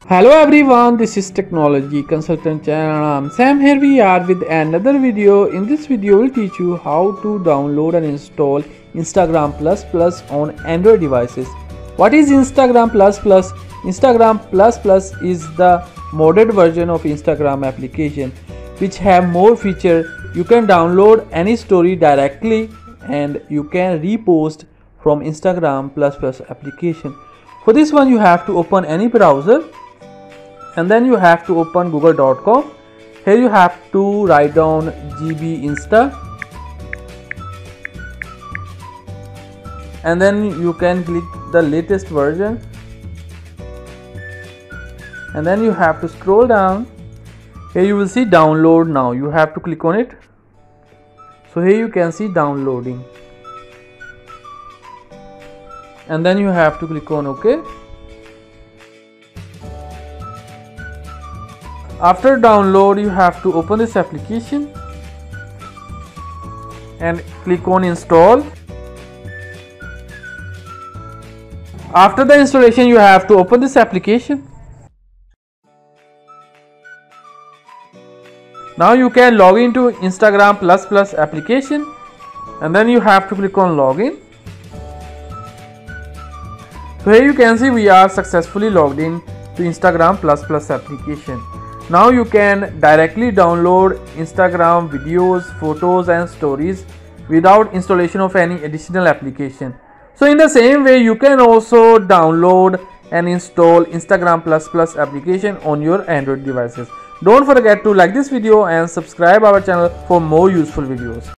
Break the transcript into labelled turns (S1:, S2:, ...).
S1: Hello everyone, this is Technology Consultant channel. I'm Sam. Here we are with another video. In this video, we'll teach you how to download and install Instagram Plus Plus on Android devices. What is Instagram Plus Plus? Instagram Plus Plus is the modded version of Instagram application which have more feature. You can download any story directly and you can repost from Instagram Plus Plus application. For this one, you have to open any browser. And then you have to open google.com. Here you have to write down GB Insta, and then you can click the latest version, and then you have to scroll down. Here you will see download now. You have to click on it. So here you can see downloading, and then you have to click on OK. After download, you have to open this application and click on install. After the installation, you have to open this application. Now you can log into Instagram Plus Plus application, and then you have to click on login. So here you can see we are successfully logged in to Instagram Plus Plus application. Now you can directly download Instagram videos, photos and stories without installation of any additional application. So in the same way, you can also download and install Instagram Plus Plus application on your Android devices. Don't forget to like this video and subscribe our channel for more useful videos.